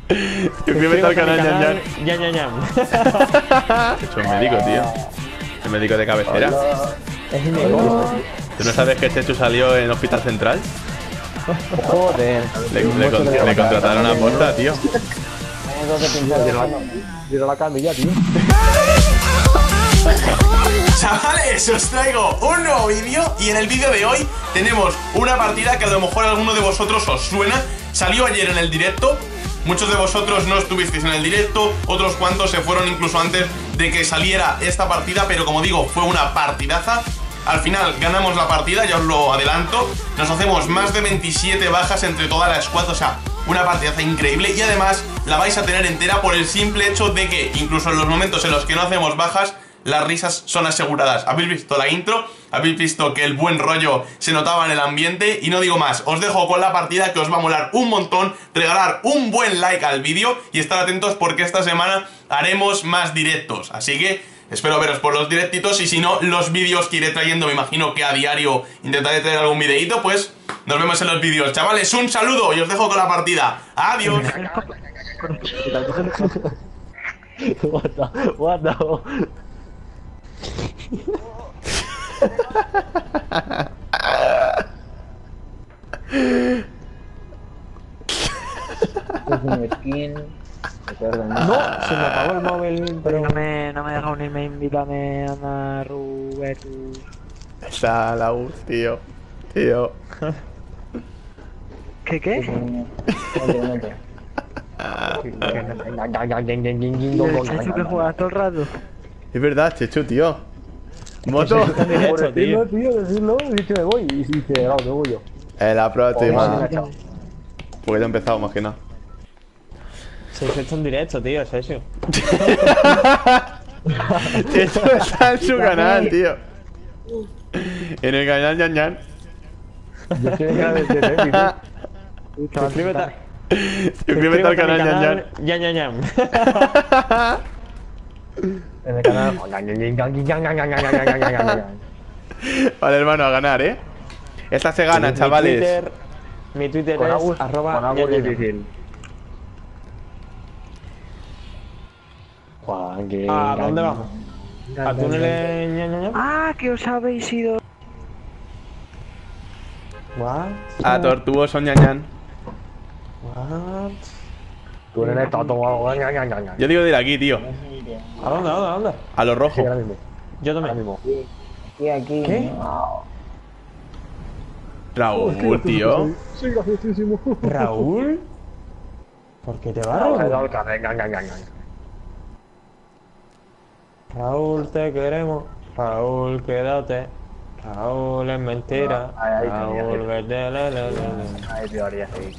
Suscríbete al canal, Ñan. Ñan, Ñan, Ñan. Es un médico, tío. El médico de cabecera. Es un médico. ¿Tú no sabes que Chechu salió en Hospital Central? Joder. Le contrataron a posta, tío. Tiro la camilla, tío. Chavales, os traigo un nuevo vídeo y en el vídeo de hoy tenemos una partida que a lo mejor a alguno de vosotros os suena. Salió ayer en el directo. Muchos de vosotros no estuvisteis en el directo, otros cuantos se fueron incluso antes de que saliera esta partida, pero como digo, fue una partidaza. Al final ganamos la partida, ya os lo adelanto. Nos hacemos más de 27 bajas entre toda la squad, o sea, una partidaza increíble. Y además la vais a tener entera por el simple hecho de que incluso en los momentos en los que no hacemos bajas, las risas son aseguradas. ¿Habéis visto la intro? ¿Habéis visto que el buen rollo se notaba en el ambiente? Y no digo más, os dejo con la partida que os va a molar un montón. Regalar un buen like al vídeo y estar atentos porque esta semana haremos más directos. Así que espero veros por los directitos y si no, los vídeos que iré trayendo, me imagino que a diario intentaré traer algún videíto, pues nos vemos en los vídeos. Chavales, un saludo y os dejo con la partida. Adiós. What the... Es un skin. No, se me apagó el móvil, pero No me deja unirme, invítame a Rubertus. Está la U, tío. Tío. ¿Qué? ¿Estás que juegas todo el rato? Es verdad, Chechu, tío. Moto. decirlo, tío, decirlo, y que me voy. Y dice, no, me voy yo. La próxima. Porque ya he empezado, más que nada. Se ha hecho en directo, tío, es eso. Chechu está en su canal, tío. En el canal Ñan Ñan. Yo estoy en el canal de Tepi, tío. Suscríbete al canal Ñan Ñan. Ñan, Ñan, Ñan. En el canal. Vale, hermano, a ganar, ¿eh? Esta se gana, chavales. Mi Twitter Con es Agus, arroba con Agus Ñan, Ñan, Ñan. difícil. ¿A dónde vamos? ¿A túneles Ñan, Ñan, Ñan? Ah, que os habéis ido. What? A Tortuoso Ñan Ñan. What? Tú en el tato. Yo digo de ir aquí, tío. ¿A dónde, a dónde, a dónde? A lo rojo. Ahora mismo. Yo Ahora también. mismo. Y aquí. ¿Qué? Raúl, tío. Sí, graciosísimo. ¿Raúl? ¿Por qué te vas, Raúl? Raúl, te queremos. Raúl, quédate. Raúl, es mentira. Ahí Raúl, tenía. vete, Hay teoría, sí.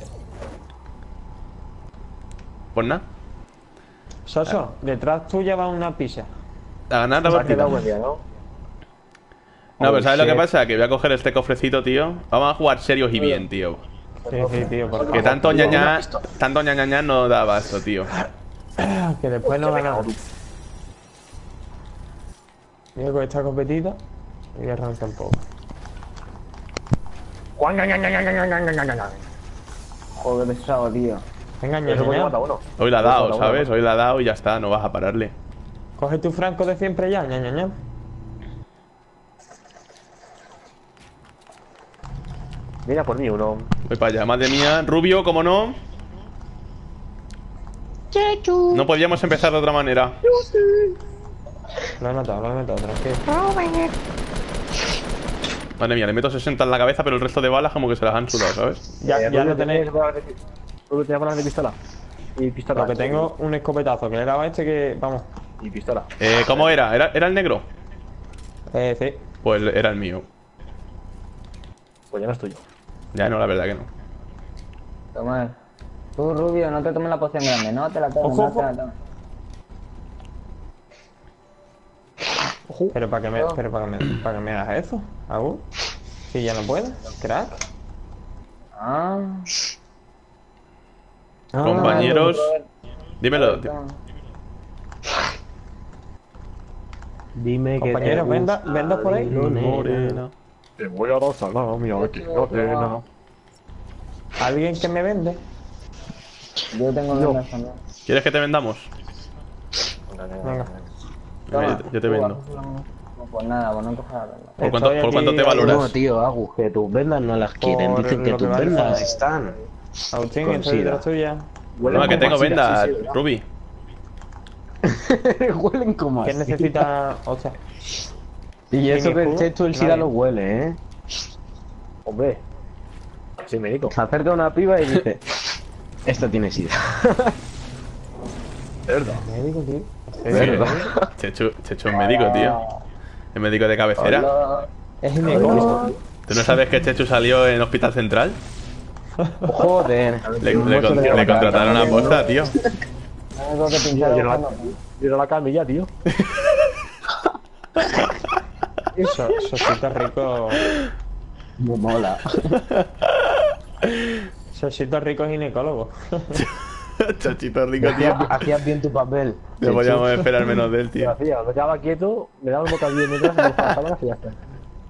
Pues nada. Soso, detrás tuya va una pizza. A ganar la Se ha partida. quedado buen día, ¿no? No, pero ¿sabes lo que shit. pasa? Que voy a coger este cofrecito, tío. Vamos a jugar serios y bien, tío. Sí, tío, por Que favor. tanto ñaña no daba esto, tío. Que después no ganamos. Voy con esta copetita y arranca un poco. Joder, pesado, tío. Venga, Eso puede ñaña. matar uno. Hoy la ha dado, ¿sabes? Hoy la ha dado y ya está, no vas a pararle. Coge tu franco de siempre ya, ñaña. Mira por mí uno. Voy para allá, madre mía. Rubio, ¿cómo no? No podíamos empezar de otra manera. Lo he matado, tranquilo. Madre mía, le meto 60 en la cabeza, pero el resto de balas como que se las han sudado, ¿sabes? Ya lo tenéis. Tú te balas de pistola. Y pistola. Lo que tengo un escopetazo, que le he dado a este que. Vamos. Y pistola. ¿Cómo era? ¿Era el negro? Sí. Pues era el mío. Pues ya no es tuyo. Ya no, la verdad que no. Toma. Tú, Rubio, no te tomes la poción grande. No te la tomes, Ojo, no te la tomes. Pero para que me hagas eso, Agus. Si ya no puedes, crack. Ah. Compañeros, dímelo. Tío. Dime que Compañeros, vendas por ahí. Morena. Te voy a dar salami aquí, no nena. ¿Alguien que me vende? Yo tengo vendas también. ¿Quieres que te vendamos? Venga. Toma, Yo te tú, vendo. Pues nada, pues no cojas la venda. ¿Por cuánto te aquí- valoras? No, tío, Agus, que tus vendas no las quieren. Por Dicen que lo que tus vale, vendas ¿sabes? están. Agustín, Con estoy de sida. la tuya. Huelen No, que como tengo a sida, vendas, sí, sí, ¿verdad? Ruby. Huelen como ¿Qué así. necesita? Hostia. Y eso ¿Sin que el escudo? Chechu el SIDA Nadie. lo huele, ¿eh? Hombre. Sí, médico. Se acerca a una piba y dice: Esta tiene SIDA. Médico, tío. Chechu es médico, tío. Es médico de cabecera. Hola. Es ginecólogo. ¿Tú no sabes que Chechu salió en Hospital Central? Joder. Le contrataron a posta, tío. Lo único que pinchar Yo no la- buscando. Yo la camilla, tío. Sosito rico. Muy mola. Sosito rico ginecólogo. Chachito rico, tío. Hacías bien tu papel. No podíamos esperar menos de él, Lo tío. hacía, me quedaba quieto, me daba un bocadillo en detrás y me dejaba cámaras y ya está.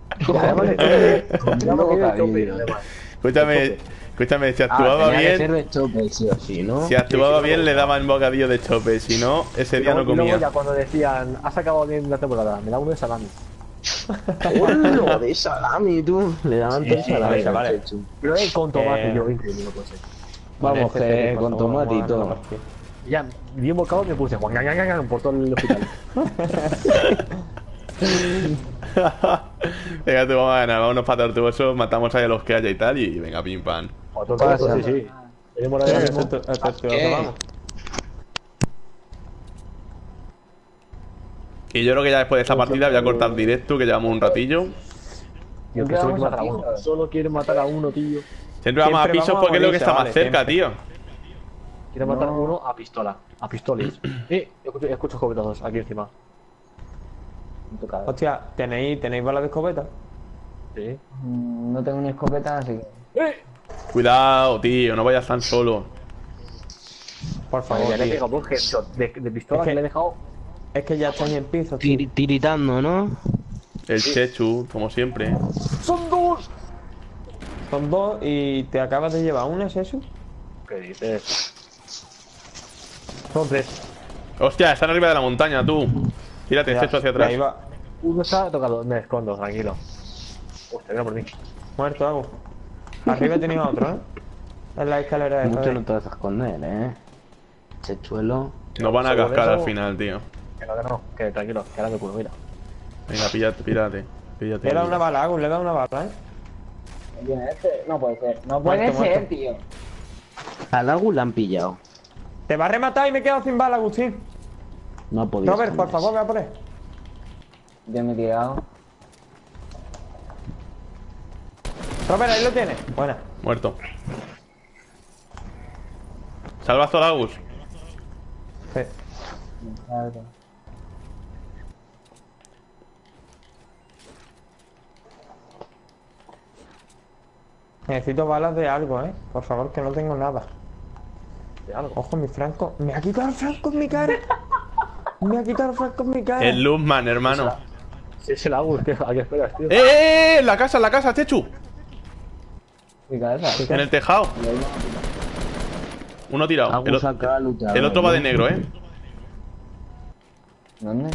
Escúchame, si actuaba tenía que ser bien, de chope, sí o sí, ¿no? si actuaba bien le daban bocadillo de chope, si no, ese día no Y luego ya comía. cuando decían, has acabado bien la temporada, me da uno de salami. ¡Hola! De salami, tú. Le daban todo el salami. vale. al Chechu. Pero con tomate, yo, increíble, no puede ser. Vamos, Este, que por con favor, tomate y vamos a todo. repartir. Y ya, di un bocado y me puse por todo el hospital. Venga, tú vamos a ganar, vámonos para tortuosos, matamos ahí a los que haya y tal, y venga, pim pam. O todo eso, sí, sí. Tenemos ahora mismo. Vamos. Y yo creo que ya después de esta partida voy a cortar directo, que llevamos un ratillo. Tío, que solo quiere matar a uno. Solo quiere matar a uno, tío. Siempre vamos a Siempre pisos vamos a porque es lo que morir, está más chavales, cerca, siempre. tío. Quiere matar a uno a pistola. A pistoles. Escucho escopetazos aquí encima. Hostia, ¿tenéis balas de escopeta? Sí. No tengo ni escopeta, así que. Cuidado, tío, no vayas tan solo. Por favor, Ya le he tío. pegado dos headshots de pistola Es que- que le he dejado. Es que ya está en el piso, tío. Tiritando, ¿no? El Chechu, como siempre. ¡Son dos! Son dos y te acabas de llevar una, ¿es eso? ¿Qué dices? Son tres. Hostia, están arriba de la montaña, tú. Tírate, Ya, Chechu, hacia Ahí atrás. va. Uno está tocado. Me escondo, tranquilo. Hostia, mira por mí. Muerto, hago. Arriba he tenido otro, ¿eh? En la escalera esta. Mucho de no ahí. te vas a esconder, ¿eh? Chechuelo. Nos van a Sobre cascar al eso- final, tío. Que no, que tranquilo, que ahora me curo, mira. Venga, píllate. Le he dado una bala, Agus, le he dado una bala, ¿eh? ¿Viene este? No puede ser. No puede Muerto, ser, muerto. tío. Al Agus la han pillado. Te va a rematar y me he quedado sin bala, Agustín. No ha podido. Robert, por esconderse. favor, ve a por él. Yo me he tirado. Robert, ahí lo tienes. Buena. Muerto. Salva a Agus. Sí. Necesito balas de algo, ¿eh? Por favor, que no tengo nada. De algo. Ojo, mi Franco. Me ha quitado el Franco en mi cara. Me ha quitado el Franco en mi cara. El Luzman, hermano. Si es el Agus, ¿a qué esperas, tío? En la casa, Chechu. Mi cabeza. En el tejado. Uno tirado. Agus saca luchador. El otro va de negro, ¿eh? ¿Dónde?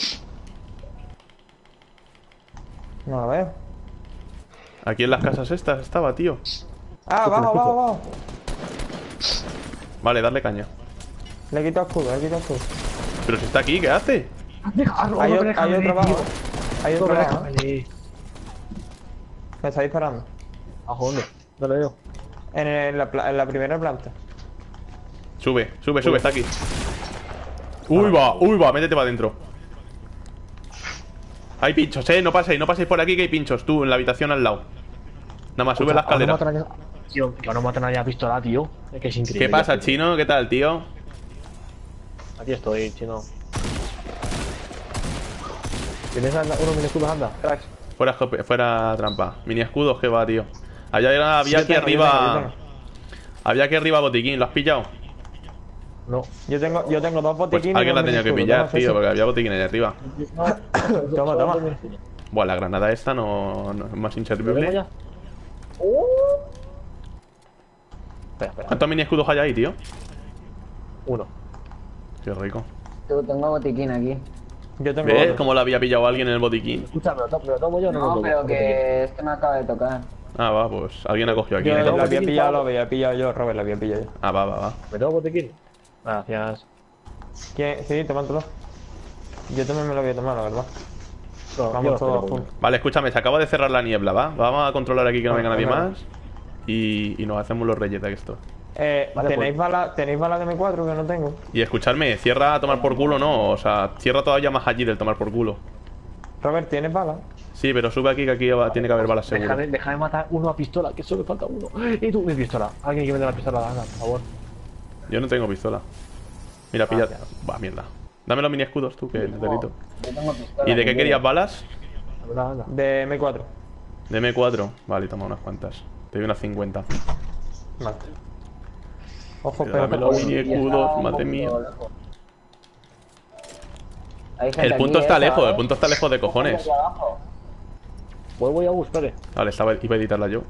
No lo veo. Aquí en las casas estas estaba, tío. Ah, abajo. Vale, darle caña. Le he quitado escudo, Pero si está aquí, ¿qué hace? Hay otro abajo. Hay otro abajo. Déjame. Me está disparando. ¿Abajo dónde? No le veo. En la primera planta. Sube, está aquí. Uy, va, métete para adentro. Hay pinchos, no paséis por aquí que hay pinchos, tú, en la habitación al lado. Nada más, sube la escalera. Tío, que no matan a nadie a pistola, tío. Es que es increíble. ¿Qué pasa, chino? ¿Qué tal, tío? Aquí estoy, chino. ¿Tienes uno mini escudos, anda? Cracks. Fuera trampa. Mini escudos, ¿qué va, tío? Había aquí Yo arriba. tengo. Había aquí arriba botiquín, ¿lo has pillado? No. Yo tengo dos Pues botiquines. alguien la y tenía que dos pillar, escudos. tío, porque había botiquín ahí arriba. Toma. Buah, la granada esta no es más ¿Lo vemos inservible. ya? Espera. ¿Cuántos mini escudos hay ahí, tío? 1. Qué rico. Tú, tengo botiquín aquí. Yo tengo ¿Ves otro. cómo lo había pillado alguien en el botiquín? Escucha, ¿me lo tomo yo o no? No, me lo pero tomo? que es que me acaba de tocar. Ah, va, pues alguien ha cogido aquí. Yo ¿eh? lo había pillado, lo había pillado yo, Robert, lo había pillado yo. Ah, va. ¿Me tomo botiquín? Gracias. ¿Quién? Sí, tómatelo. Yo también me lo voy a tomar, la verdad. No, yo Vamos no todos tengo. juntos. Vale, escúchame, se acaba de cerrar la niebla, ¿va? Vamos a controlar aquí que no venga nadie Vale. más. Y nos hacemos los reyes de esto. Vale, ¿tenéis bala de M4 que no tengo? Y escuchadme, cierra a tomar por culo, no. O sea, cierra todavía más allí del tomar por culo. Robert, ¿tienes bala? Sí, pero sube aquí que aquí tiene que haber balas seguro. Déjame matar uno a pistola, que solo me falta uno. Y tú, mi pistola. Alguien que me dé la pistola, Ana, por favor. Yo no tengo pistola. Mira, pilla. Va, mierda. Dame los mini escudos tú, que necesito. Yo tengo pistola. ¿Y de qué que querías balas? Anda. De M4. De M4. Vale, toma unas cuantas. Te doy unas 50. Vale. Ojo, Pero dame pero... los mini escudos, madre mía. Hay gente El punto aquí, está lejos, ¿sabes? el punto está lejos de cojones. Aquí abajo. Voy a buscar. Vale, iba a editarla yo.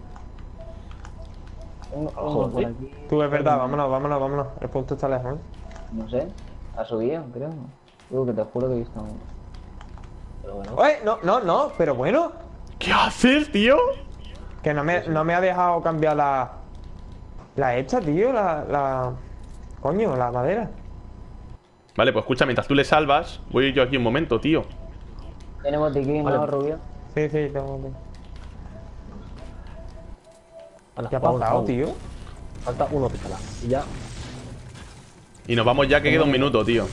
Tengo Ojo, uno por ¿sí? aquí. Tú, es verdad, vámonos. El punto está lejos, ¿eh? No sé. Ha subido, creo. Que te juro que he visto uno. Pero bueno. ¡Oye! No, pero bueno. ¿Qué haces, tío? Que no me ha dejado cambiar la hecha, tío, Coño, la madera. Vale, pues escucha, mientras tú le salvas, voy yo aquí un momento, tío. Tiene botiquín, Vale. ¿no, Rubio? Sí, tengo. Anda, ¿Qué ha vámonos, pasado, vámonos. tío? Falta uno pistola. Y ya. Y nos vamos ya que queda un minuto, tío.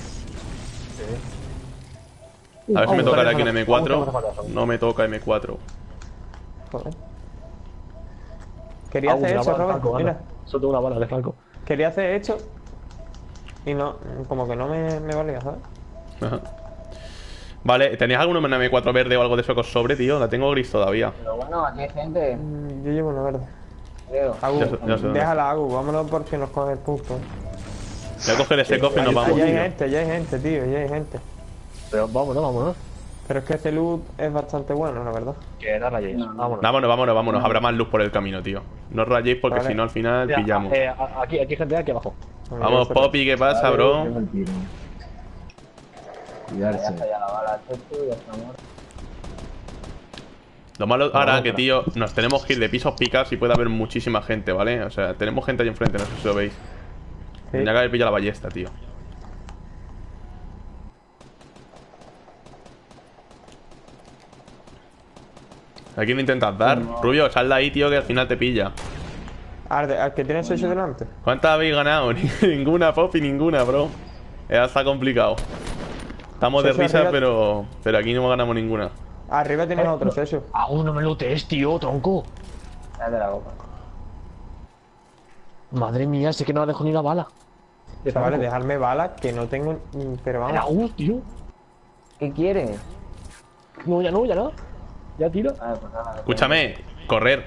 A ver si me toca aquí en M4. No me toca M4. Joder. Quería hacer eso, Robert. Mira, Solo tengo una bala de Franco. quería hacer esto. Y no, como que no me valía, ¿sabes? Ajá. Vale, ¿tenéis alguno en M4 verde o algo de eso que os sobre, tío? La tengo gris todavía. Pero bueno, aquí hay gente, Yo llevo una verde. creo. Agu, Ya sé dónde. déjala, Agu, vámonos por si nos coge el punto. Voy a coger ese cofre y nos vamos, Ya hay tío. gente, tío, ya hay gente. Pero vámonos. Pero es que este loot es bastante bueno, la verdad. Que no rayéis. Vámonos. Vámonos. Habrá más luz por el camino, tío. No os rayéis porque Vale. si no al final Mira, pillamos. aquí hay gente aquí abajo. Vamos, Poppy, ¿qué pasa, bro? Tengo el tiro. Ya Cuidarse. está, ya la bala, Chechu, ya está muerto. Lo malo ahora que, tío, nos tenemos que ir de pisos picados y puede haber muchísima gente, ¿vale? O sea, tenemos gente ahí enfrente, no sé si lo veis. Tendría que haber pillado la ballesta, tío. ¿A quién intentas dar? Rubio, sal de ahí, tío, que al final te pilla. Al que tienes 6 delante. ¿Cuántas habéis ganado? Ninguna, Poppy, ninguna, bro. Ya está complicado. Estamos de Sí, risa, arriba. pero aquí no ganamos ninguna. Arriba tienes otro, Cesio. Aún no me lootees, tío, tronco. Cállate la boca. Madre mía, sé que no dejo ni una bala. Vale, dejarme balas que no tengo. Pero vamos. Raúl, tío. ¿Qué quieres? No, ya no. Ya tira. A ver, pues nada. Escúchame, correr.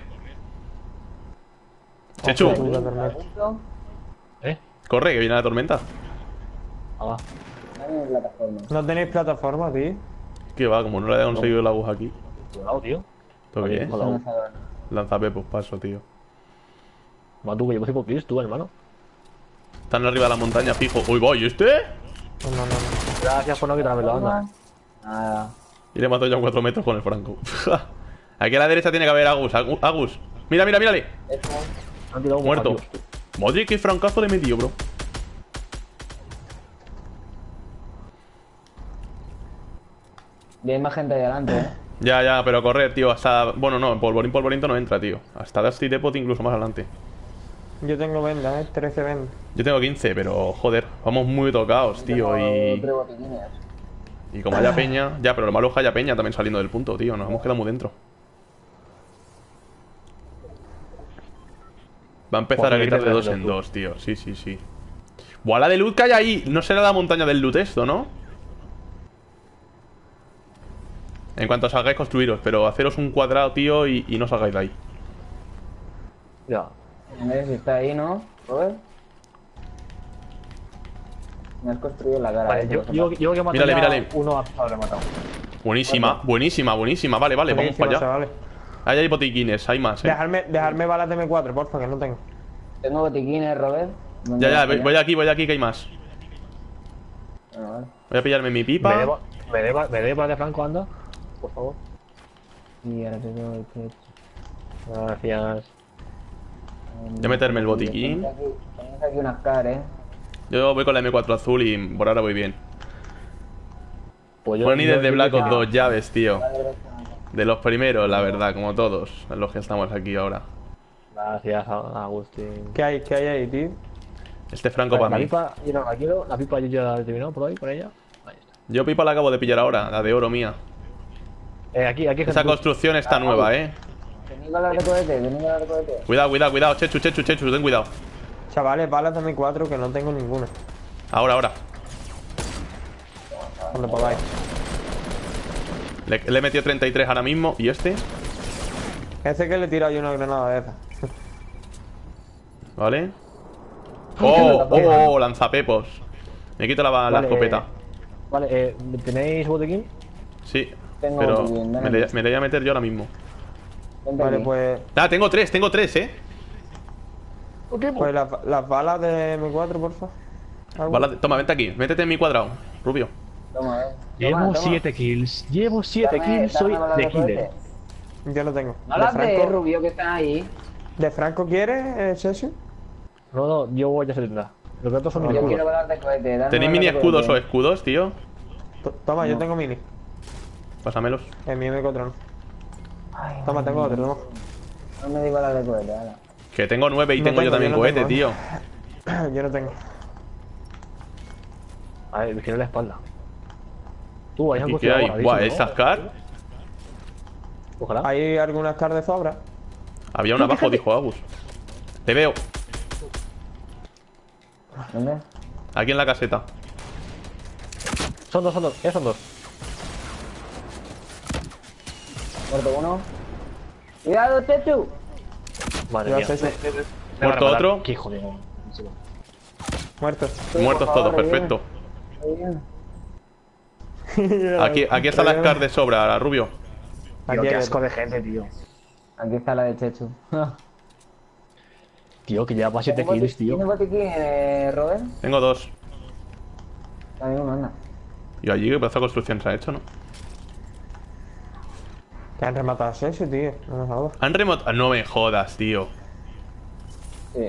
Chechu, Puta tormenta. corre, que viene la tormenta. Ah, va. Dame mi plataforma. No tenéis plataforma, tío. Que va, como no le haya conseguido la aguja aquí. Cuidado, tío. ¿Todo qué es? Hola. Lanzador. Lanzapepos, paso, tío. Va tú, que yo voy por Chris, tú, hermano. Están arriba de la montaña, fijo. Uy, voy, ¿y este? No. Gracias por no quitarme la banda. Nada. Y le mato ya a 4 metros con el franco. Aquí a la derecha tiene que haber Agus. Agus. Mira, mírale. Esto. Han tirado un Muerto. tío. Madre, qué francazo le he metido, bro. Y hay más gente ahí delante, Ya, pero correr, tío. Hasta. Bueno, no, polvorín no entra, tío. Hasta Dusty Depot incluso más adelante. Yo tengo vendas, 13 vendas. Yo tengo 15, pero joder, vamos muy tocados, tío. Tengo Y. 3 botiquines. Y como haya peña. Ya, pero lo malo es que haya peña también saliendo del punto, tío. Nos hemos quedado muy dentro. Va a empezar a gritar de 2 en 2, tío. Sí. Buah, la de loot que hay ahí. No será la montaña del loot esto, ¿no? En cuanto salgáis, construiros. Pero haceros un cuadrado, tío, y no salgáis de ahí. Ya. A ver si está ahí, ¿no? Robert. Me has construido la cara. Vale, yo que maté Mírale. uno a le he matado. Buenísima. Vale, vamos Buenísimo, para allá. chavales. Ahí hay botiquines, hay más, Dejarme balas de M4, porfa, que no tengo. Tengo botiquines, Robert. Ya, voy aquí, que hay más. Bueno, vale. Voy a pillarme mi ¿Me pipa. debo para de Franco, anda? Por favor. Y ahora te doy el ketchup. Gracias. Voy a meterme el botiquín. Tenéis aquí unas caras, Yo voy con la M4 azul y por ahora voy bien. Pues Bueno, ni desde Black Ops ya- 2 llaves, tío. De los primeros, la verdad, como todos. Los que estamos aquí ahora. Gracias, Agustín. ¿Qué hay ahí, tío? Este Franco para La mí. pipa, yo no la quiero. La pipa yo ya la he terminado por ahí, con ella. Ahí está. Yo pipa la acabo de pillar ahora, la de oro mía. Aquí Esa gente- construcción está nueva, Tenéis balas de cohete, tenéis balas de cohete. Cuidado, Chechu, ten cuidado. Chavales, balas de M4 que no tengo ninguna. Ahora. Cuando podáis. Le he metido 33 ahora mismo. ¿Y este? Ese que le tira yo una granada de esa. ¿Vale? ¡Oh! Lanzapepos. Me quito la Vale, escopeta. Vale, ¿tenéis botequín? Sí, Tengo pero botiquín, dame. me le voy a meter yo ahora mismo. Vente Vale, aquí. pues Ah, tengo tres, las balas de M4, porfa. ¿Algo? Toma, vente aquí, métete en mi cuadrado, Rubio. Toma, Llevo Toma, 7 kills. Llevo 7 Dame- kills, dame soy balas de cohete. killer. Yo lo tengo. No las de Rubio que están ahí. ¿De Franco quieres, Session? No, yo voy a 70. Los gatos son mis Yo quiero escudos. balas de cohete. dame ¿Tenéis balas mini de escudos o cohete. escudos, tío? Toma, yo tengo mini. Pásamelos. En mi M4 no. Ay, Toma, tengo otro, toma. no me di balas de cohete, ala. Que tengo 9 y No tengo yo tengo, también yo no cohete, tengo, tío. Yo no tengo. A ver, vigila la espalda. Tú, hay ¿Y algo qué hay? Buah, ¿no? ¿esas car? Ojalá. Hay algunas cards de sobra. Había una abajo, dijo Agus. Te veo, ¿Dónde? aquí en la caseta. Son dos. Son dos. Muerto uno. ¡Cuidado, Tetu! Madre Ya mía. sé, sí. Me van a Muerto matar. otro. Qué hijo de... Muertos. Muertos por favor, todos, perfecto. Bien. Aquí están las car de sobra, Rubio. Tío, Aquí qué hay asco de gente, tío. Aquí está la de Chechu. Tío, que lleva 7 kills, tío. ¿Tienes botiquín, Robert? Tengo 2. También uno, anda. Y allí qué pedazo de construcción se ha hecho, ¿no? Que han rematado a Session, tío. No me jodas. Han remontado. No me jodas, tío. Sí.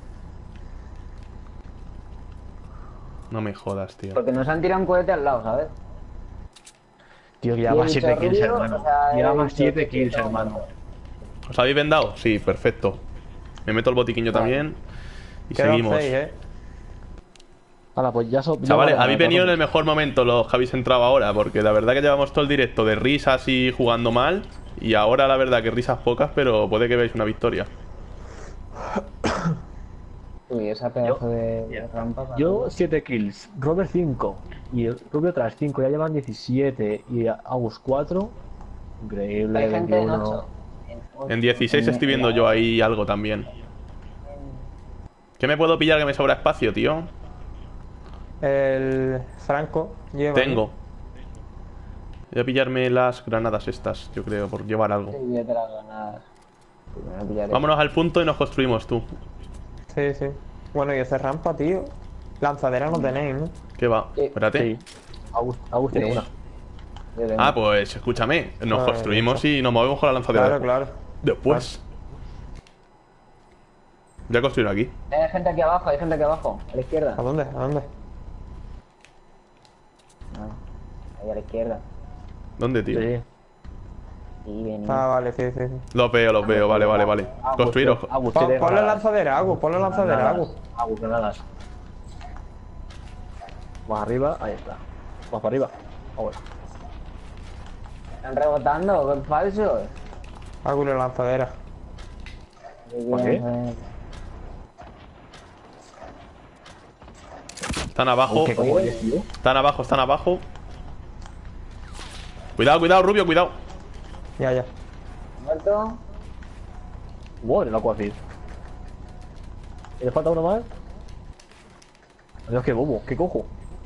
No me jodas, tío. Porque nos han tirado un cohete al lado, ¿sabes? Tío, que Y lleva el 7 kills, Rubio, hermano. o sea, Lleva el 7 Rubio, kills, no, hermano. ¿Os habéis vendado? Sí, perfecto. Me meto el botiquín yo también. Y Quedan seguimos. 6, Hala, pues ya Chavales, habéis venido en el mejor momento los que habéis entrado ahora, porque la verdad que llevamos todo el directo de risas y jugando mal. Y ahora la verdad que risas pocas, pero puede que veáis una victoria. Uy, esa pedazo de rampa. para- Yo 7 kills, Robert 5 y el Rubio tras 5, ya llevan 17 y Agus 4. Increíble, Hay gente en 21. 8. En 16 estoy viendo yo ahí algo también. ¿Qué me puedo pillar que me sobra espacio, tío? El Franco lleva. Tengo. Voy a pillarme las granadas estas, yo creo, por llevar algo. Píllate las granadas. Pues me voy a pillar Vámonos al punto y nos construimos, tú. Sí, sí. Bueno, y esa rampa, tío. Lanzadera no tenéis, ¿no? ¿Qué va? Sí. Espérate. Sí. Agus tiene una. ese. Ah, pues escúchame. Nos Ay, construimos y nos movemos con la lanzadera. Claro, claro. Después. Voy a construir aquí. Hay gente aquí abajo, hay gente aquí abajo. A la izquierda. ¿A dónde? ¿A dónde? No. Ahí a la izquierda. ¿Dónde, tío? Sí. Sí, venimos. Ah, vale, sí, sí, sí. Los veo, vale. Construiros. Agus Pon, tiene ponle granadas. lanzadera, Agus, ponle lanzadera, Agus. Agus, granadas. Más arriba, ahí está. Más para arriba. Ah, bueno. Están rebotando, con falsos. Agus la lanzadera. ¿Por qué? Están abajo. ¿Qué cojones, tío? Están abajo. Cuidado, Rubio, cuidado. Ya, ya. Muerto. Wow, el Aquafit. ¿Y le falta uno más? Adiós, qué bobo, qué cojo.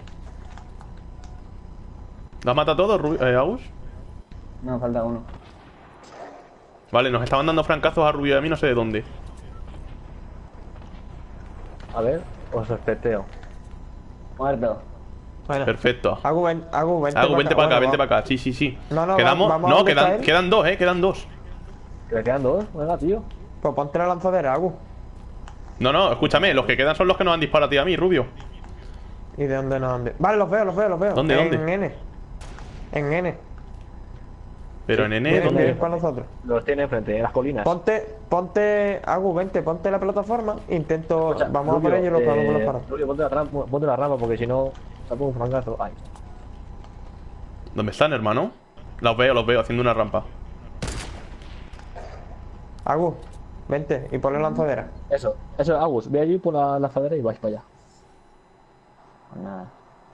¿Lo has matado todos, Agus? No, falta uno. Vale, nos estaban dando francazos a Rubio y a mí no sé de dónde. A ver. Os espeteo. Muerto. Bueno, Perfecto. vente Hago, vente para acá, Bueno, vente para acá. Sí, sí, sí. No, Quedamos. vamos No, a buscar él. quedan dos, quedan dos. Que me quedan dos. Venga, tío. Pues ponte la lanzadera, Agu. No, escúchame, los que quedan son los que nos han disparado a ti y a mí, Rubio. ¿Y de dónde no? Vale, los veo. ¿Dónde, En dónde? N. En N. Pero en N, Vienen ¿dónde? con nosotros. Los tiene enfrente, en las colinas. Ponte, Agu, ponte la plataforma. Intento, Escucha, vamos Rubio, a por ello y los podemos los paros. Rubio, ponte la rama porque si no, saco un francazo. Ay. ¿Dónde están, hermano? Los veo, haciendo una rampa. Agu, vente y ponle lanzadera. Eso, Agus, ve allí por la lanzadera y vais para allá. Nada.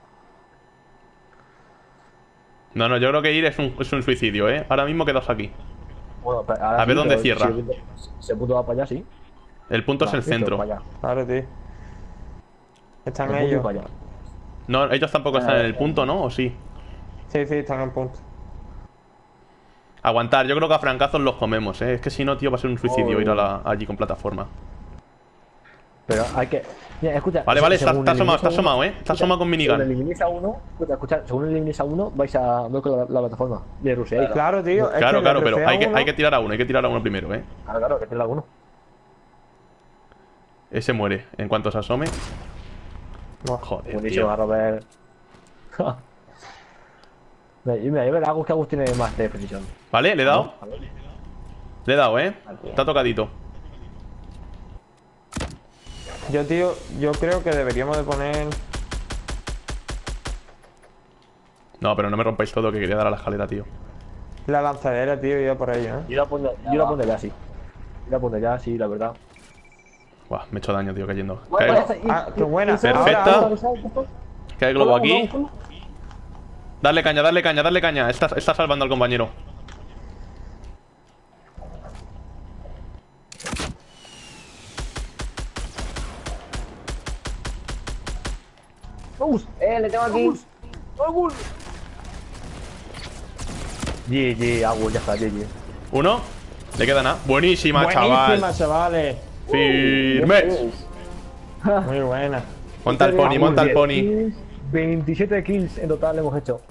No, yo creo que ir es un suicidio, ¿eh? Ahora mismo quedaos aquí. Bueno, pero ahora A ver sí, dónde pero cierra. Si el punto va para allá, sí. El punto es el Listo, centro. para allá. Claro, tío. Están El punto y ellos. para allá. No, ellos tampoco están en el punto, ¿no? ¿O sí? Sí, están en punto. Aguantar, yo creo que a francazos los comemos, ¿eh? Es que si no, tío, va a ser un suicidio ir allí con plataforma. Pero hay que. Mira, escucha. Vale, según está asomado, elimines a uno- ¿eh? Está asomado con Según minigun. eliminéis a uno, escucha, según eliminéis a uno, vais a ver con la plataforma de Rusia. Claro, Claro, tío. es Claro, que claro, le pero refea uno. hay que tirar a uno primero, ¿eh? claro, que tiene alguno. Ese muere en cuanto se asome. Buah, Joder, Buenísimo, tío. a Robert. Mira, yo veré Agus que Agus tiene más de precisión. ¿Vale? ¿Le he dado? Le he dado, ¿eh? Está tocadito. Tío, yo creo que deberíamos de poner... No, pero no me rompáis todo, que quería dar a la escalera, tío. La lanzadera, tío, iba por ello, ¿eh? Yo la pondré así. Yo la pondré así, la verdad. Buah, me he hecho daño, tío, cayendo. Bueno, Ah, qué buena. Perfecta. Ahora, Que hay globo aquí. Darle caña. Está salvando al compañero. Le tengo aquí. GG, Agus, ya está, GG. Uno. Le queda nada. Buenísima, chaval. Buenísima, chavales. Firme. Muy buena. Monta el pony, monta el pony. 27 kills en total hemos hecho.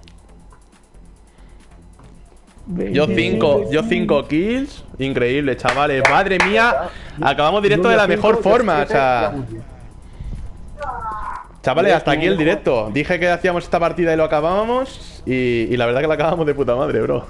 Yo 5 kills. Increíble, chavales. Madre mía. Acabamos directo de la mejor forma. O sea. Chavales, hasta aquí el directo. Dije que hacíamos esta partida y lo acabábamos. Y la verdad que la acabamos de puta madre, bro.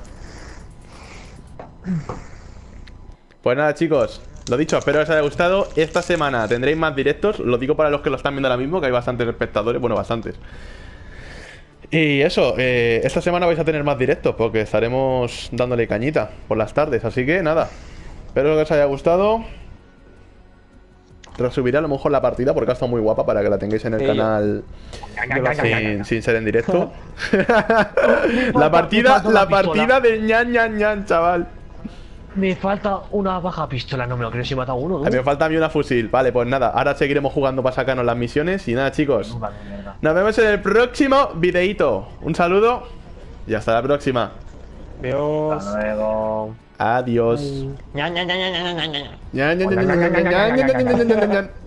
Pues nada, chicos. Lo dicho, espero que os haya gustado. Esta semana tendréis más directos. Lo digo para los que lo están viendo ahora mismo, que hay bastantes espectadores. Bueno, bastantes. Y eso, esta semana vais a tener más directos porque estaremos dándole cañita por las tardes. Así que nada, espero que os haya gustado. Subiré a lo mejor la partida porque ha estado muy guapa para que la tengáis en el canal sin ser en directo. La partida de ñan, chaval. Me falta una baja pistola, no me lo creo si he matado uno, ¿no? Me falta a mí una fusil. Vale, pues nada, ahora seguiremos jugando para sacarnos las misiones. Y nada, chicos, nos vemos en el próximo videíto. Un saludo y hasta la próxima. Adiós. Hasta luego. Adiós. Ña, ña, ña, ña, ña, ña, ña. Ñan, ñan, ñan, ñan, ñan, ñan, ñan, ñan, ñan, ñan, ñan.